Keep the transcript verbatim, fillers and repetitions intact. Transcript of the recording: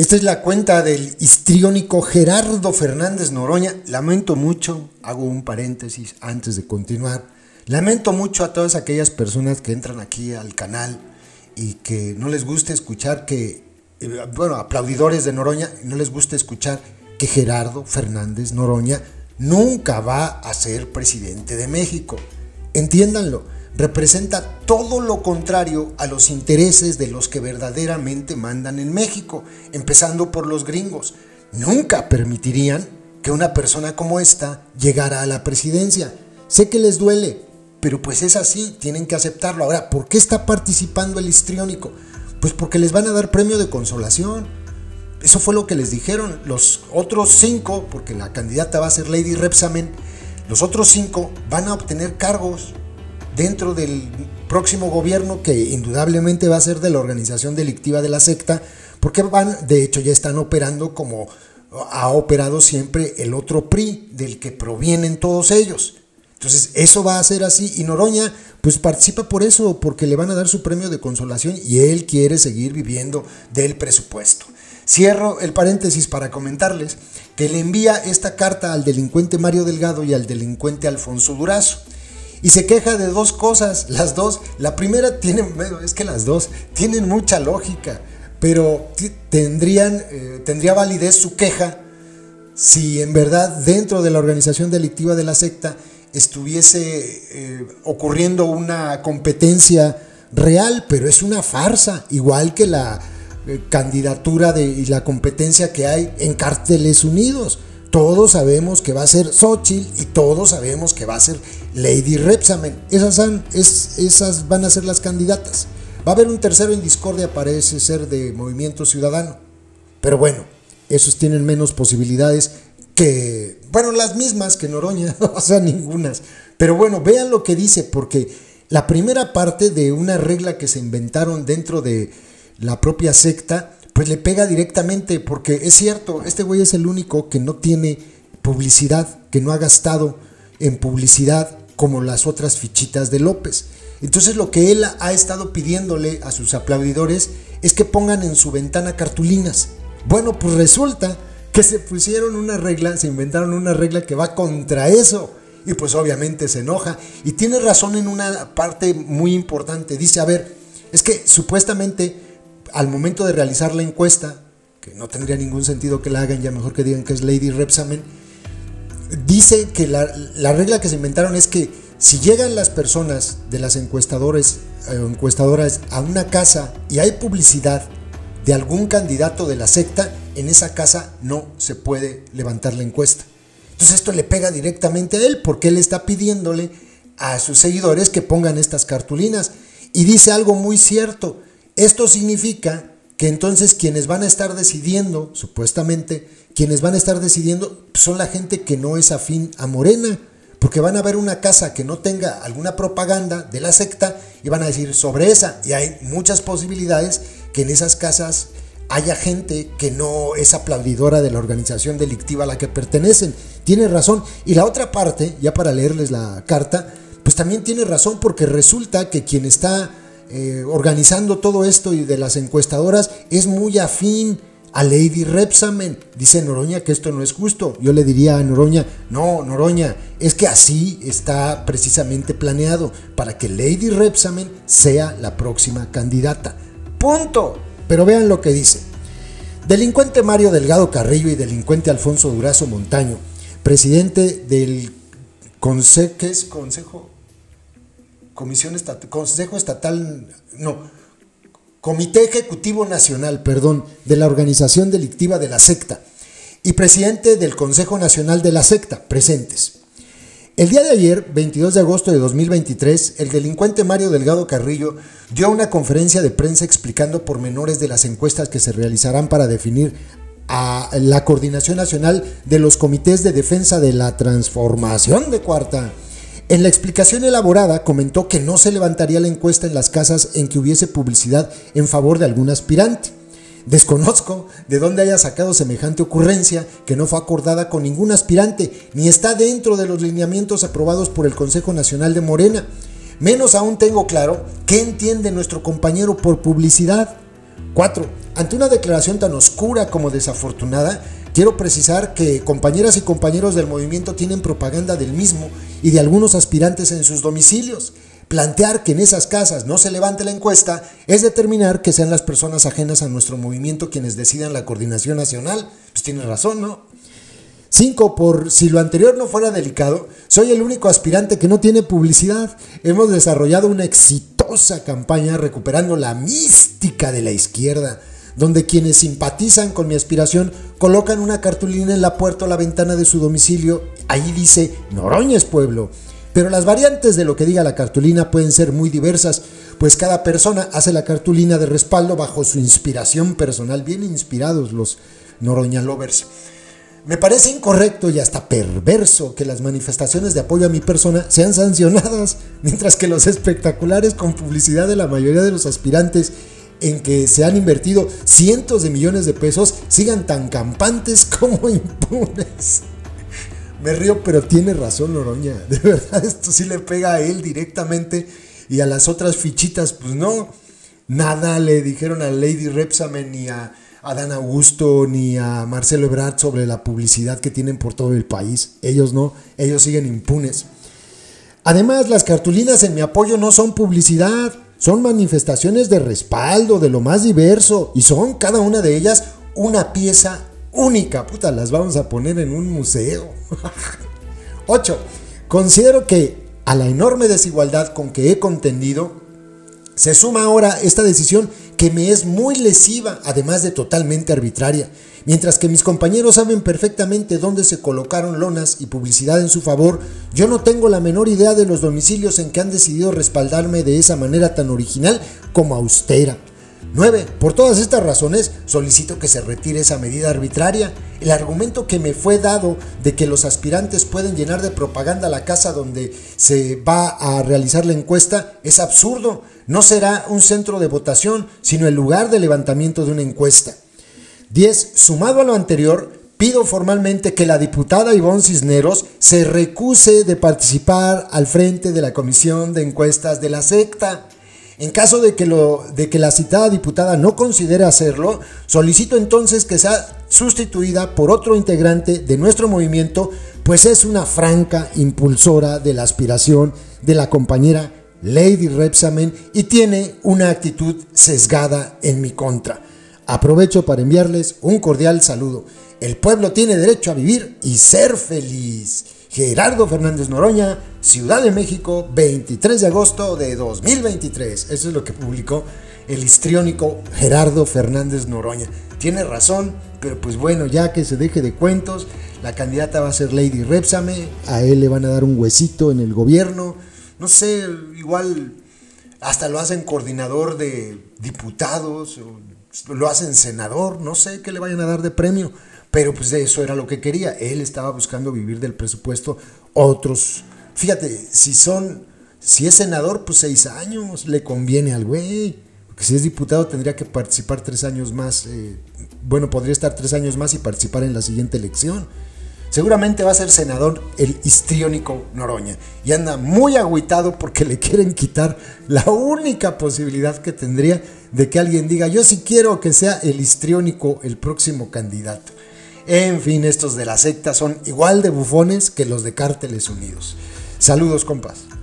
Esta es la cuenta del histriónico Gerardo Fernández Noroña. Lamento mucho, hago un paréntesis antes de continuar. Lamento mucho a todas aquellas personas que entran aquí al canal y que no les gusta escuchar que, bueno, aplaudidores de Noroña, no les gusta escuchar que Gerardo Fernández Noroña nunca va a ser presidente de México. Entiéndanlo. Representa todo lo contrario a los intereses de los que verdaderamente mandan en México, empezando por los gringos. Nunca permitirían que una persona como esta llegara a la presidencia. Sé que les duele, pero pues es así, tienen que aceptarlo. Ahora, ¿por qué está participando el histriónico? Pues porque les van a dar premio de consolación. Eso fue lo que les dijeron. Los otros cinco, porque la candidata va a ser Lady Rebsamen, los otros cinco van a obtener cargos dentro del próximo gobierno, que indudablemente va a ser de la organización delictiva de la secta, porque van, de hecho ya están operando como ha operado siempre el otro P R I, del que provienen todos ellos. Entonces eso va a ser así, y Noroña pues participa por eso, porque le van a dar su premio de consolación y él quiere seguir viviendo del presupuesto. Cierro el paréntesis para comentarles que le envía esta carta al delincuente Mario Delgado y al delincuente Alfonso Durazo. Y se queja de dos cosas, las dos, la primera tiene, bueno, es que las dos tienen mucha lógica, pero tendrían, eh, tendría validez su queja si en verdad dentro de la organización delictiva de la secta estuviese eh, ocurriendo una competencia real, pero es una farsa, igual que la eh, candidatura de, y la competencia que hay en Cárteles Unidos. Todos sabemos que va a ser Xóchitl y todos sabemos que va a ser Lady Rebsamen. Esas, han, es, esas van a ser las candidatas. Va a haber un tercero en discordia, parece ser de Movimiento Ciudadano. Pero bueno, esos tienen menos posibilidades que, bueno, las mismas que Noroña, o sea, ningunas. Pero bueno, vean lo que dice, porque la primera parte de una regla que se inventaron dentro de la propia secta, pues le pega directamente, porque es cierto, este güey es el único que no tiene publicidad, que no ha gastado en publicidad como las otras fichitas de López. Entonces lo que él ha estado pidiéndole a sus aplaudidores es que pongan en su ventana cartulinas. Bueno, pues resulta que se pusieron una regla, se inventaron una regla que va contra eso, y pues obviamente se enoja, y tiene razón en una parte muy importante. Dice, a ver, es que supuestamente al momento de realizar la encuesta, que no tendría ningún sentido que la hagan, ya mejor que digan que es Lady Rebsamen, dice que la, la regla que se inventaron es que si llegan las personas de las encuestadores, eh, encuestadoras a una casa y hay publicidad de algún candidato de la secta, en esa casa no se puede levantar la encuesta. Entonces esto le pega directamente a él, porque él está pidiéndole a sus seguidores que pongan estas cartulinas, y dice algo muy cierto. Esto significa que entonces quienes van a estar decidiendo, supuestamente, quienes van a estar decidiendo son la gente que no es afín a Morena, porque van a ver una casa que no tenga alguna propaganda de la secta y van a decir sobre esa, y hay muchas posibilidades que en esas casas haya gente que no es aplaudidora de la organización delictiva a la que pertenecen. Tiene razón. Y la otra parte, ya para leerles la carta, pues también tiene razón, porque resulta que quien está Eh, organizando todo esto y de las encuestadoras es muy afín a Lady Rebsamen. Dice Noroña que esto no es justo. Yo le diría a Noroña, no, Noroña, es que así está precisamente planeado, para que Lady Rebsamen sea la próxima candidata. Punto. Pero vean lo que dice. Delincuente Mario Delgado Carrillo y delincuente Alfonso Durazo Montaño, presidente del Consejo, ¿qué es Consejo? Comisión Estatal, Consejo Estatal, no, Comité Ejecutivo Nacional, perdón, de la organización delictiva de la secta, y presidente del Consejo Nacional de la secta, presentes. El día de ayer, veintidós de agosto de dos mil veintitrés, el delincuente Mario Delgado Carrillo dio una conferencia de prensa explicando pormenores de las encuestas que se realizarán para definir a la Coordinación Nacional de los Comités de Defensa de la Transformación de Cuarta. En la explicación elaborada comentó que no se levantaría la encuesta en las casas en que hubiese publicidad en favor de algún aspirante. Desconozco de dónde haya sacado semejante ocurrencia, que no fue acordada con ningún aspirante, ni está dentro de los lineamientos aprobados por el Consejo Nacional de Morena. Menos aún tengo claro qué entiende nuestro compañero por publicidad. cuatro. Ante una declaración tan oscura como desafortunada, quiero precisar que compañeras y compañeros del movimiento tienen propaganda del mismo y de algunos aspirantes en sus domicilios. Plantear que en esas casas no se levante la encuesta es determinar que sean las personas ajenas a nuestro movimiento quienes decidan la coordinación nacional. Pues tiene razón, ¿no? cinco. Por si lo anterior no fuera delicado, soy el único aspirante que no tiene publicidad. Hemos desarrollado una exitosa campaña recuperando la mística de la izquierda, donde quienes simpatizan con mi aspiración colocan una cartulina en la puerta o la ventana de su domicilio. Ahí dice Noroña es pueblo. Pero las variantes de lo que diga la cartulina pueden ser muy diversas, pues cada persona hace la cartulina de respaldo bajo su inspiración personal. Bien inspirados los Noroña lovers. Me parece incorrecto y hasta perverso que las manifestaciones de apoyo a mi persona sean sancionadas, mientras que los espectaculares con publicidad de la mayoría de los aspirantes en que se han invertido cientos de millones de pesos sigan tan campantes como impunes. Me río, pero tiene razón Noroña. De verdad, esto sí le pega a él directamente y a las otras fichitas, pues no. Nada le dijeron a Lady Repsamen ni a Adán Augusto ni a Marcelo Ebrard sobre la publicidad que tienen por todo el país. Ellos no, ellos siguen impunes. Además, las cartulinas en mi apoyo no son publicidad, son manifestaciones de respaldo de lo más diverso y son cada una de ellas una pieza única. Puta, las vamos a poner en un museo. ocho. Considero que a la enorme desigualdad con que he contendido se suma ahora esta decisión que me es muy lesiva, además de totalmente arbitraria. Mientras que mis compañeros saben perfectamente dónde se colocaron lonas y publicidad en su favor, yo no tengo la menor idea de los domicilios en que han decidido respaldarme de esa manera tan original como austera. nueve. Por todas estas razones, solicito que se retire esa medida arbitraria. El argumento que me fue dado de que los aspirantes pueden llenar de propaganda la casa donde se va a realizar la encuesta es absurdo. No será un centro de votación, sino el lugar de levantamiento de una encuesta. diez. Sumado a lo anterior, pido formalmente que la diputada Ivonne Cisneros se recuse de participar al frente de la comisión de encuestas de la secta. En caso de que, lo, de que la citada diputada no considere hacerlo, solicito entonces que sea sustituida por otro integrante de nuestro movimiento, pues es una franca impulsora de la aspiración de la compañera Lady Repsamen y tiene una actitud sesgada en mi contra. Aprovecho para enviarles un cordial saludo. El pueblo tiene derecho a vivir y ser feliz. Gerardo Fernández Noroña, Ciudad de México, veintitrés de agosto de dos mil veintitrés. Eso es lo que publicó el histriónico Gerardo Fernández Noroña. Tiene razón, pero pues bueno, ya que se deje de cuentos, la candidata va a ser Lady Repsamen, a él le van a dar un huesito en el gobierno, no sé, igual hasta lo hacen coordinador de diputados, o lo hacen senador, no sé qué le vayan a dar de premio. Pero pues eso era lo que quería. Él estaba buscando vivir del presupuesto. Otros, fíjate, si son, si es senador, pues seis años le conviene al güey. Porque si es diputado tendría que participar tres años más. Eh, bueno, podría estar tres años más y participar en la siguiente elección. Seguramente va a ser senador el histriónico Noroña. Y anda muy agüitado porque le quieren quitar la única posibilidad que tendría de que alguien diga, yo sí quiero que sea el histriónico el próximo candidato. En fin, estos de la secta son igual de bufones que los de Cárteles Unidos. Saludos, compas.